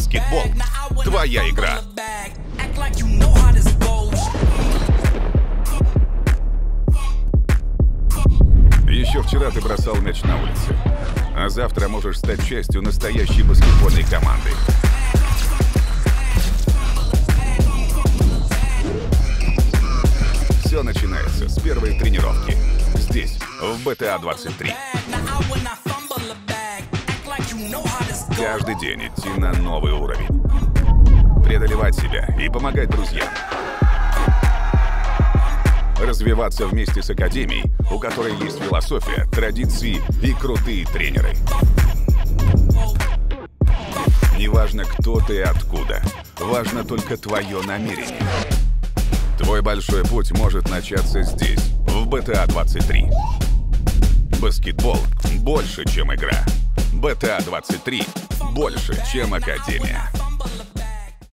Баскетбол — твоя игра. Еще вчера ты бросал мяч на улице, а завтра можешь стать частью настоящей баскетбольной команды. Все начинается с первой тренировки. Здесь, в GTA 23. Каждый день идти на новый уровень. Преодолевать себя и помогать друзьям. Развиваться вместе с Академией, у которой есть философия, традиции и крутые тренеры. Неважно, кто ты и откуда. Важно только твое намерение. Твой большой путь может начаться здесь, в GTA 23. Баскетбол больше, чем игра. GTA 23 больше, чем Академия.